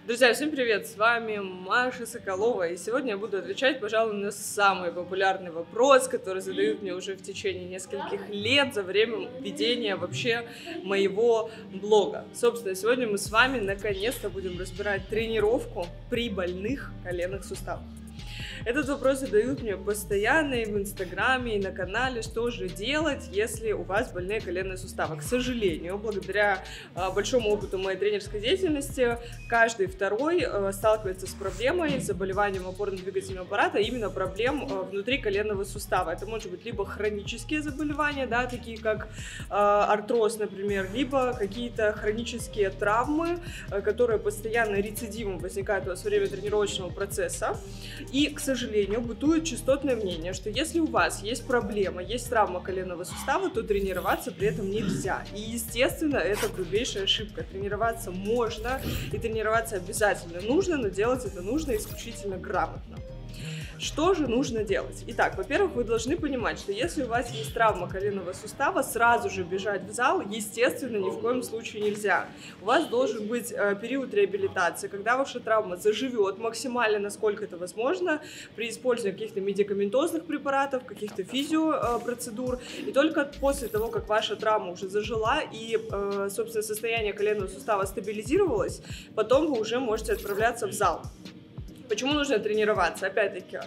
Друзья, всем привет! С вами Маша Соколова, и сегодня я буду отвечать, пожалуй, на самый популярный вопрос, который задают мне уже в течение нескольких лет за время ведения вообще моего блога. Собственно, сегодня мы с вами наконец-то будем разбирать тренировку при больных коленных суставах. Этот вопрос задают мне постоянно и в Инстаграме, и на канале, что же делать, если у вас больные коленные суставы. К сожалению, благодаря большому опыту моей тренерской деятельности, каждый второй сталкивается с проблемой, с заболеванием опорно-двигательного аппарата, именно проблем внутри коленного сустава. Это может быть либо хронические заболевания, да, такие как артроз, например, либо какие-то хронические травмы, которые постоянно рецидивом возникают у вас во время тренировочного процесса. И, к сожалению, бытует частотное мнение, что если у вас есть проблема, есть травма коленного сустава, то тренироваться при этом нельзя. И, естественно, это грубейшая ошибка. Тренироваться можно и тренироваться обязательно нужно, но делать это нужно исключительно грамотно. Что же нужно делать? Итак, во-первых, вы должны понимать, что если у вас есть травма коленного сустава, сразу же бежать в зал, естественно, ни в коем случае нельзя. У вас должен быть период реабилитации, когда ваша травма заживет максимально, насколько это возможно, при использовании каких-то медикаментозных препаратов, каких-то физиопроцедур. И только после того, как ваша травма уже зажила и, собственно, состояние коленного сустава стабилизировалось, потом вы уже можете отправляться в зал. Почему нужно тренироваться? Опять-таки,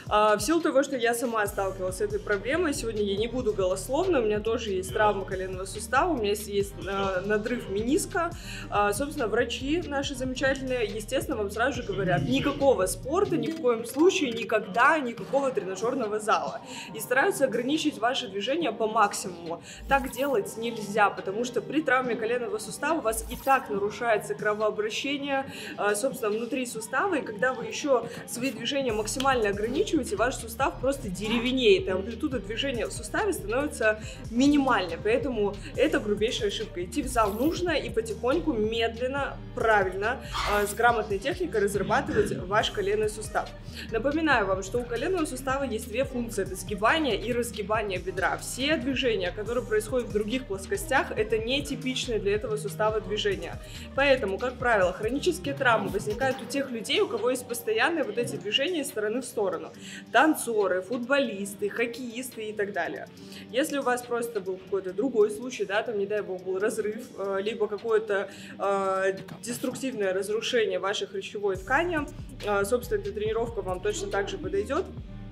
в силу того, что я сама сталкивалась с этой проблемой, сегодня я не буду голословна, у меня тоже есть травма коленного сустава, у меня есть надрыв мениска. Собственно, врачи наши замечательные, естественно, вам сразу же говорят, никакого спорта, ни в коем случае, никогда, никакого тренажерного зала. И стараются ограничить ваше движение по максимуму. Так делать нельзя, потому что при травме коленного сустава у вас и так нарушается кровообращение, собственно, внутри сустава, и когда вы еще свои движения максимально ограничиваете, ваш сустав просто деревенеет, и амплитуда движения в суставе становится минимальной, поэтому это грубейшая ошибка. Идти в зал нужно и потихоньку, медленно, правильно, с грамотной техникой разрабатывать ваш коленный сустав. Напоминаю вам, что у коленного сустава есть две функции, это сгибание и разгибание бедра. Все движения, которые происходят в других плоскостях, это не типичные для этого сустава движения. Поэтому, как правило, хронические травмы возникают у тех людей, у кого есть постоянные вот эти движения из стороны в сторону. Танцоры, футболисты, хоккеисты и так далее. Если у вас просто был какой-то другой случай, да, там, не дай бог, был разрыв, либо какое-то деструктивное разрушение вашей хрящевой ткани, собственно, эта тренировка вам точно так же подойдет.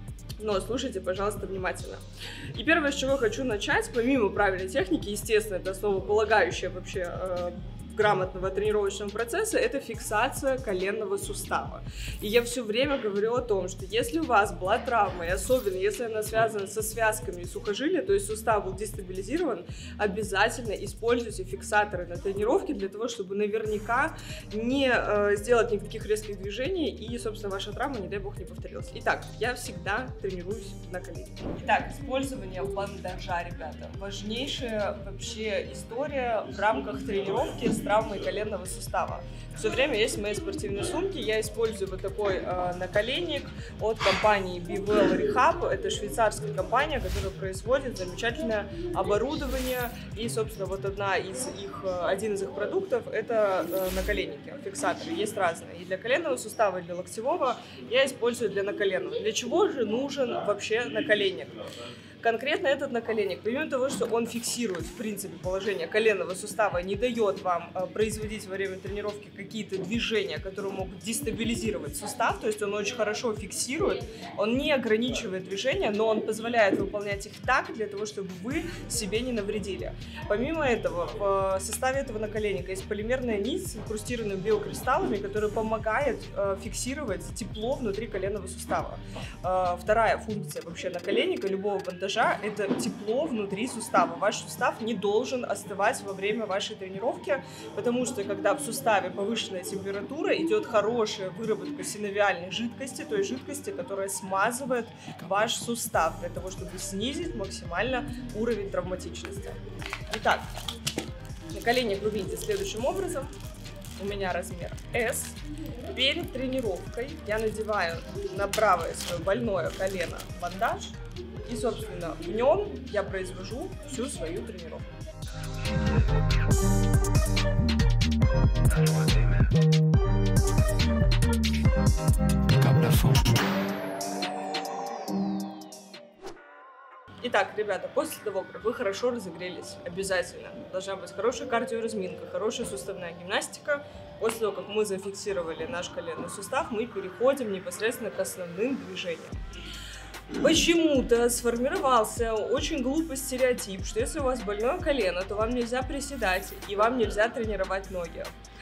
Но слушайте, пожалуйста, внимательно. И первое, с чего я хочу начать, помимо правильной техники, естественно, это основополагающее вообще грамотного тренировочного процесса, это фиксация коленного сустава. И я все время говорю о том, что если у вас была травма, и особенно если она связана со связками и сухожилия, то есть сустав был дестабилизирован, обязательно используйте фиксаторы на тренировке для того, чтобы наверняка не сделать никаких резких движений и, собственно, ваша травма, не дай бог, не повторилась. Итак, я всегда тренируюсь на колене. Итак, использование бандажа, ребята, важнейшая вообще история в рамках тренировки с травмой коленного сустава. Все время есть в моей спортивной сумке, я использую вот такой наколенник от компании BeWell Rehab. Это швейцарская компания, которая производит замечательное оборудование. И, собственно, вот один из их продуктов это наколенники, фиксаторы. Есть разные. И для коленного сустава, и для локтевого я использую для наколенного. Для чего же нужен вообще наколенник? Конкретно этот наколенник, помимо того, что он фиксирует, в принципе, положение коленного сустава, не дает вам производить во время тренировки какие-то движения, которые могут дестабилизировать сустав, то есть он очень хорошо фиксирует, он не ограничивает движения, но он позволяет выполнять их так, для того, чтобы вы себе не навредили. Помимо этого, в составе этого наколенника есть полимерная нить с инкрустированными биокристаллами, которая помогает фиксировать тепло внутри коленного сустава. Вторая функция вообще наколенника, любого бандажа, это тепло внутри сустава. Ваш сустав не должен остывать во время вашей тренировки, потому что когда в суставе повышенная температура, идет хорошая выработка синовиальной жидкости, той жидкости, которая смазывает ваш сустав для того, чтобы снизить максимально уровень травматичности. Итак, наколенник выглядит следующим образом. У меня размер S. Перед тренировкой я надеваю на правое свое больное колено бандаж. И, собственно, в нем я произвожу всю свою тренировку. Итак, ребята, после того, как вы хорошо разогрелись, обязательно должна быть хорошая кардиоразминка, хорошая суставная гимнастика. После того, как мы зафиксировали наш коленный сустав, мы переходим непосредственно к основным движениям. Почему-то сформировался очень глупый стереотип, что если у вас больное колено, то вам нельзя приседать и вам нельзя тренировать ноги.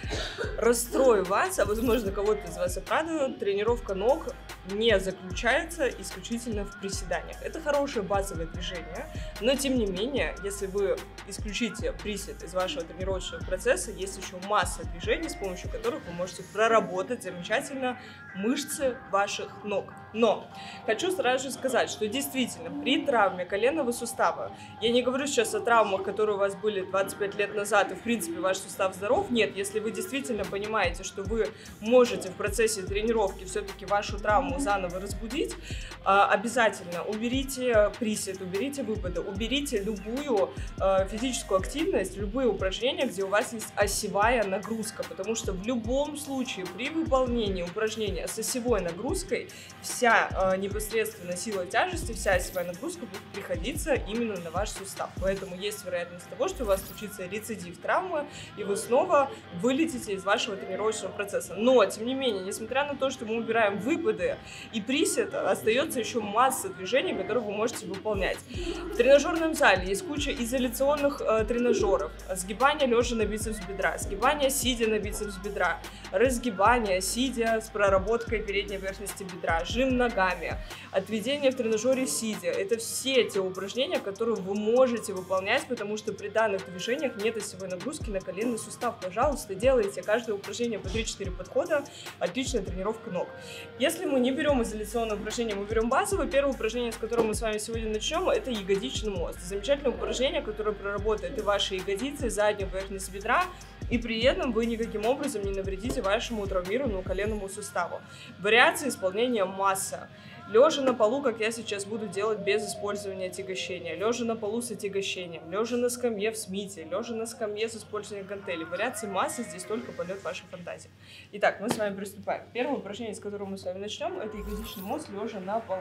Расстрою вас, а возможно кого-то из вас обрадую, тренировка ног не заключается исключительно в приседаниях. Это хорошее базовое движение, но тем не менее, если вы исключите присед из вашего тренировочного процесса, есть еще масса движений, с помощью которых вы можете проработать замечательно мышцы ваших ног. Но хочу сразу же сказать, что действительно при травме коленного сустава, я не говорю сейчас о травмах, которые у вас были 25 лет назад, и в принципе ваш сустав здоров, нет, если вы действительно понимаете, что вы можете в процессе тренировки все-таки вашу травму заново разбудить, обязательно уберите присед, уберите выпады, уберите любую физическую активность, любые упражнения, где у вас есть осевая нагрузка, потому что в любом случае при выполнении упражнения с осевой нагрузкой вся непосредственно сила тяжести, вся осевая нагрузка будет приходиться именно на ваш сустав, поэтому есть вероятность того, что у вас случится рецидив травмы, и вы снова вылетите из вашего тренировочного процесса. Но, тем не менее, несмотря на то, что мы убираем выпады и присед, остается еще масса движений, которые вы можете выполнять. В тренажерном зале есть куча изоляционных тренажеров. Сгибание лежа на бицепс бедра, сгибание сидя на бицепс бедра, разгибание сидя с проработкой передней поверхности бедра, жим ногами, отведение в тренажере сидя. Это все те упражнения, которые вы можете выполнять, потому что при данных движениях нет осевой нагрузки на коленный сустав. Пожалуйста, делайте каждое упражнение по 3-4 подхода, отличная тренировка ног. Если мы не берем изоляционное упражнение, мы берем базовое, первое упражнение, с которого мы с вами сегодня начнем, это ягодичный мост. Замечательное упражнение, которое проработает и ваши ягодицы, и заднюю поверхность бедра, и при этом вы никаким образом не навредите вашему травмированному коленному суставу. Вариации исполнения масса. Лежа на полу, как я сейчас буду делать без использования отягощения, лежа на полу с отягощением, лежа на скамье в смите, лежа на скамье с использованием гантелей. Вариаций массы, здесь только полет вашей фантазии. Итак, мы с вами приступаем. Первое упражнение, с которого мы с вами начнем, это ягодичный мост лежа на полу.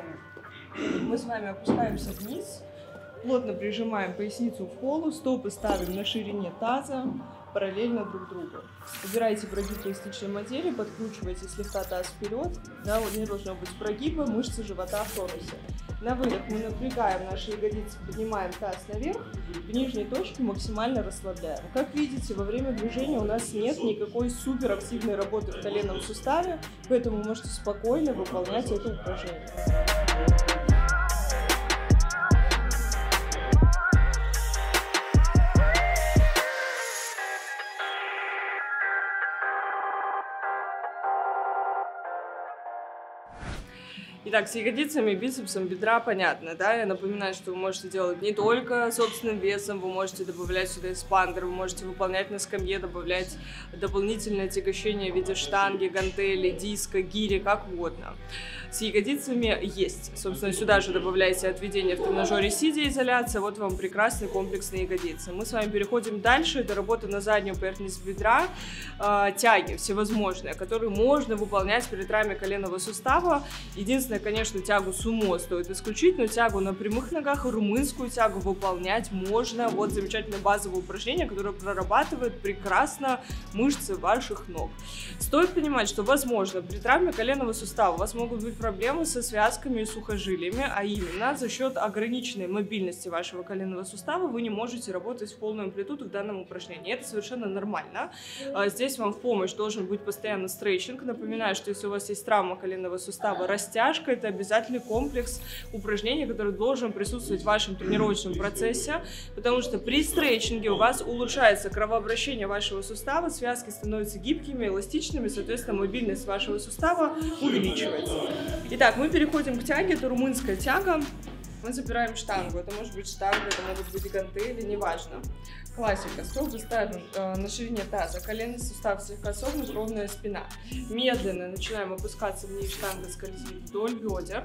Мы с вами опускаемся вниз, плотно прижимаем поясницу к полу, стопы ставим на ширине таза, параллельно друг другу. Убирайте прогиб эластичной модели, подкручивайте слегка таз вперед, да, вот не должно быть прогиба, мышцы живота в тонусе. На выдох мы напрягаем наши ягодицы, поднимаем таз наверх, в нижней точке максимально расслабляем. Как видите, во время движения у нас нет никакой суперактивной работы в коленном суставе, поэтому вы можете спокойно выполнять это упражнение. Итак, с ягодицами, бицепсом бедра понятно, да? Я напоминаю, что вы можете делать не только собственным весом, вы можете добавлять сюда эспандер, вы можете выполнять на скамье, добавлять дополнительное отягощение в виде штанги, гантели, диска, гири, как угодно. С ягодицами есть. Собственно, сюда же добавляйте отведение в тренажере сидя, изоляция. Вот вам прекрасный комплекс на ягодицы. Мы с вами переходим дальше. Это работа на заднюю поверхность бедра, тяги всевозможные, которые можно выполнять при травме коленного сустава. Единственное, конечно, тягу сумо стоит исключить, но тягу на прямых ногах и румынскую тягу выполнять можно. Вот замечательное базовое упражнение, которое прорабатывает прекрасно мышцы ваших ног. Стоит понимать, что, возможно, при травме коленного сустава у вас могут быть проблемы со связками и сухожилиями, а именно за счет ограниченной мобильности вашего коленного сустава вы не можете работать в полную амплитуду в данном упражнении. Это совершенно нормально. Здесь вам в помощь должен быть постоянно стретчинг. Напоминаю, что если у вас есть травма коленного сустава, растяжка — это обязательный комплекс упражнений, который должен присутствовать в вашем тренировочном процессе, потому что при стретчинге у вас улучшается кровообращение вашего сустава, связки становятся гибкими, эластичными, соответственно, мобильность вашего сустава увеличивается. Итак, мы переходим к тяге, это румынская тяга. Мы забираем штангу, это может быть штанга, это могут быть гантели, неважно. Классика. Стопы ставим на ширине таза, коленный сустав слегка согнут, ровная спина. Медленно начинаем опускаться вниз, штанга скользит вдоль бедер.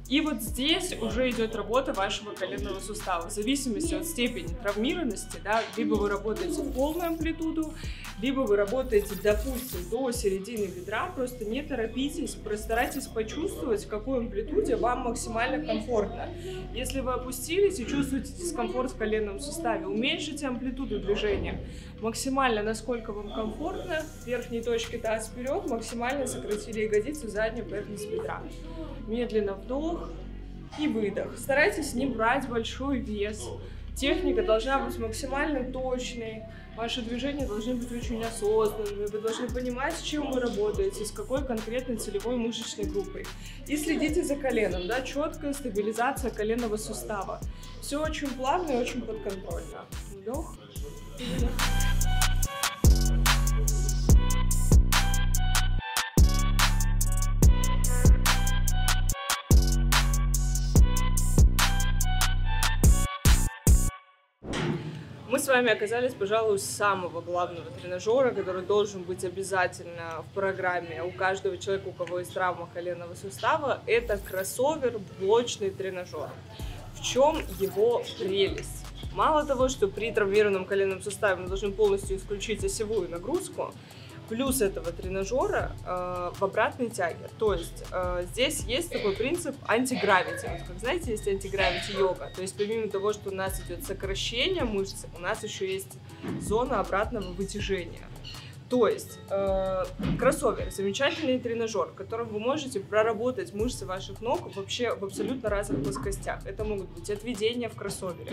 И вот здесь уже идет работа вашего коленного сустава. В зависимости от степени травмированности, да, либо вы работаете в полную амплитуду, либо вы работаете, допустим, до середины бедра. Просто не торопитесь, постарайтесь почувствовать, в какой амплитуде вам максимально комфортно. Если вы опустились и чувствуете дискомфорт в коленном суставе, уменьшите амплитуду движения. Максимально, насколько вам комфортно, в верхней точке таз вперед, максимально сократили ягодицу, заднюю поверхность бедра. Медленно вдох и выдох. Старайтесь не брать большой вес. Техника должна быть максимально точной. Ваши движения должны быть очень осознанными. Вы должны понимать, с чем вы работаете, с какой конкретной целевой мышечной группой. И следите за коленом, да, четкая стабилизация коленного сустава. Все очень плавно и очень подконтрольно. Вдох и выдох. Мы с вами оказались, пожалуй, у самого главного тренажера, который должен быть обязательно в программе у каждого человека, у кого есть травма коленного сустава. Это кроссовер, блочный тренажер. В чем его прелесть? Мало того, что при травмированном коленном суставе мы должны полностью исключить осевую нагрузку, плюс этого тренажера в обратной тяге. То есть здесь есть такой принцип антигравити. Вот, как знаете, есть антигравити йога. То есть помимо того, что у нас идет сокращение мышцы, у нас еще есть зона обратного вытяжения. То есть кроссовер — замечательный тренажер, в котором вы можете проработать мышцы ваших ног вообще в абсолютно разных плоскостях. Это могут быть отведения в кроссовере,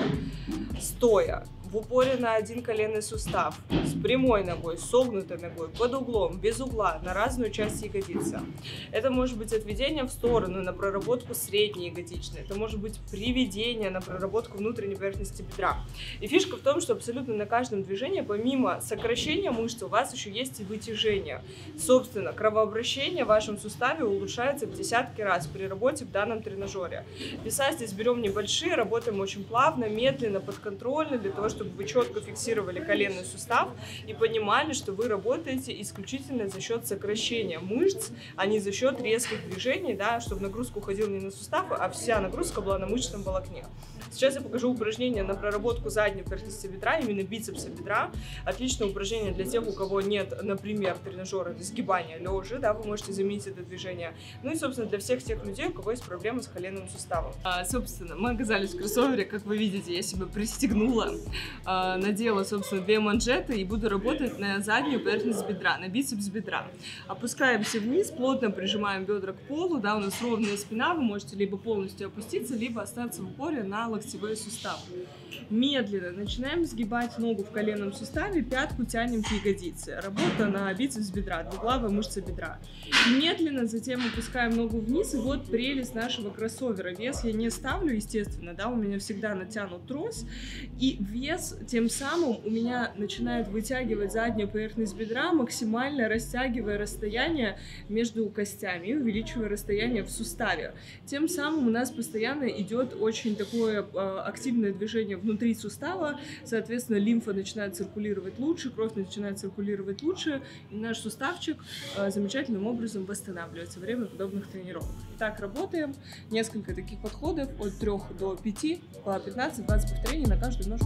стоя, в упоре на один коленный сустав, с прямой ногой, с согнутой ногой, под углом, без угла, на разную часть ягодицы. Это может быть отведение в сторону на проработку средней ягодичной. Это может быть приведение на проработку внутренней поверхности бедра. И фишка в том, что абсолютно на каждом движении, помимо сокращения мышцы, у вас еще есть и вытяжение. Собственно, кровообращение в вашем суставе улучшается в десятки раз при работе в данном тренажере. Веса здесь берем небольшие, работаем очень плавно, медленно, подконтрольно, для того, чтобы вы четко фиксировали коленный сустав и понимали, что вы работаете исключительно за счет сокращения мышц, а не за счет резких движений, да, чтобы нагрузка уходила не на суставы, а вся нагрузка была на мышечном волокне. Сейчас я покажу упражнение на проработку задней поверхности бедра, именно бицепса бедра. Отличное упражнение для тех, у кого нет, например, тренажера для сгибания лежа, да, вы можете заменить это движение. Ну и, собственно, для всех тех людей, у кого есть проблемы с коленным суставом. Собственно, мы оказались в кроссовере, как вы видите, я себя пристегнула, надела, собственно, две манжеты и буду работать на заднюю поверхность бедра, на бицепс бедра. Опускаемся вниз, плотно прижимаем бедра к полу, да, у нас ровная спина, вы можете либо полностью опуститься, либо остаться в упоре на локтевые суставы. Медленно начинаем сгибать ногу в коленном суставе, пятку тянем к ягодице. Работа на бицепс бедра, двуглавая мышца бедра. Медленно затем опускаем ногу вниз, и вот прелесть нашего кроссовера. Вес я не ставлю, естественно, да, у меня всегда натянут трос, и вес тем самым у меня начинает вытягивать заднюю поверхность бедра, максимально растягивая расстояние между костями и увеличивая расстояние в суставе. Тем самым у нас постоянно идет очень такое активное движение внутри сустава, соответственно, лимфа начинает циркулировать лучше, кровь начинает циркулировать лучше, и наш суставчик замечательным образом восстанавливается во время подобных тренировок. Итак, работаем. Несколько таких подходов, от 3 до 5, по 15-20 повторений на каждую ножку.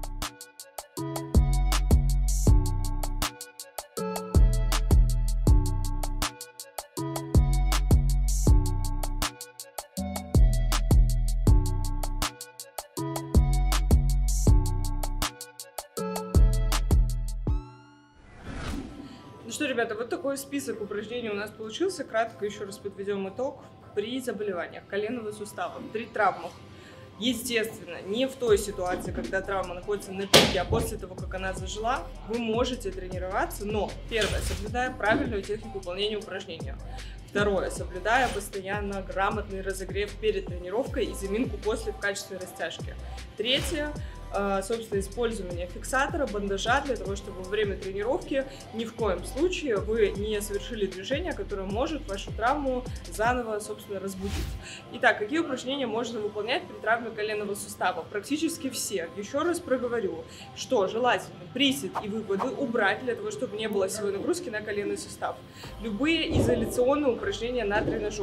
Ну что, ребята, вот такой список упражнений у нас получился. Кратко еще раз подведем итог. При заболеваниях коленного сустава, при травмах, естественно, не в той ситуации, когда травма находится на пике, а после того, как она зажила, вы можете тренироваться, но, первое, соблюдая правильную технику выполнения упражнения. Второе, соблюдая постоянно грамотный разогрев перед тренировкой и заминку после в качестве растяжки. Третье, собственно, использование фиксатора, бандажа, для того, чтобы во время тренировки ни в коем случае вы не совершили движение, которое может вашу травму заново, собственно, разбудить. Итак, какие упражнения можно выполнять при травме коленного сустава? Практически все. Еще раз проговорю, что желательно присед и выпады убрать, для того, чтобы не было осевой нагрузки на коленный сустав. Любые изоляционные упражнения на тренажерах.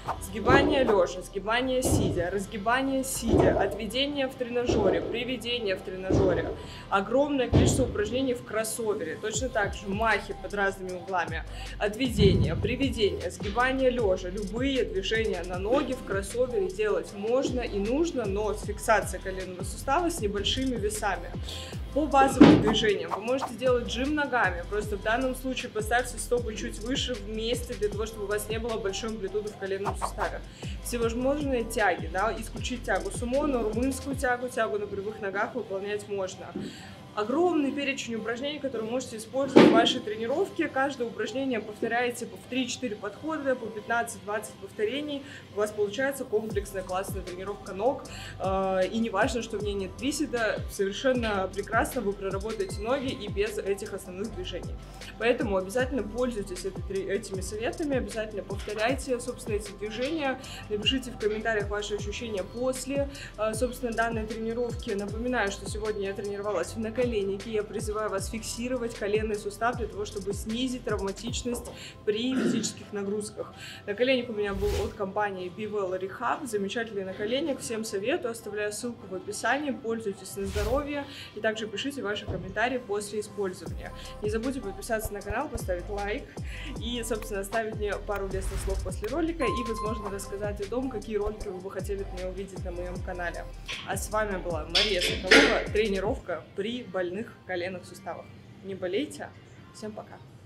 Сгибание лежа, сгибание сидя, разгибание сидя, отведение в тренажере, приведение в тренажере, огромное количество упражнений в кроссовере, точно так же махи под разными углами, отведение, приведение, сгибание лежа, любые движения на ноги в кроссовере делать можно и нужно, но с фиксацией коленного сустава с небольшими весами. По базовым движениям вы можете делать жим ногами, просто в данном случае поставьте стопы чуть выше вместе, для того, чтобы у вас не было большой амплитуды в коленном суставе. Всевозможные тяги, да, исключить тягу сумо, но румынскую тягу, тягу на прямых ногах выполнять можно. Огромный перечень упражнений, которые вы можете использовать в вашей тренировке. Каждое упражнение повторяете в 3-4 подхода, по 15-20 повторений. У вас получается комплексная классная тренировка ног. И не важно, что в ней нет приседа, совершенно прекрасно вы проработаете ноги и без этих основных движений. Поэтому обязательно пользуйтесь этими советами, обязательно повторяйте, собственно, эти движения. Напишите в комментариях ваши ощущения после, собственно, данной тренировки. Напоминаю, что сегодня я тренировалась в наколеннике. Я призываю вас фиксировать коленный сустав для того, чтобы снизить травматичность при физических нагрузках. Наколенник у меня был от компании BeWell Rehab. Замечательный наколенник. Всем советую. Оставляю ссылку в описании. Пользуйтесь на здоровье. И также пишите ваши комментарии после использования. Не забудьте подписаться на канал, поставить лайк и, собственно, оставить мне пару лестных слов после ролика и, возможно, рассказать о том, какие ролики вы бы хотели от меня увидеть на моем канале. А с вами была Мария Соколова. Тренировка при больных коленных суставах. Не болейте. Всем пока.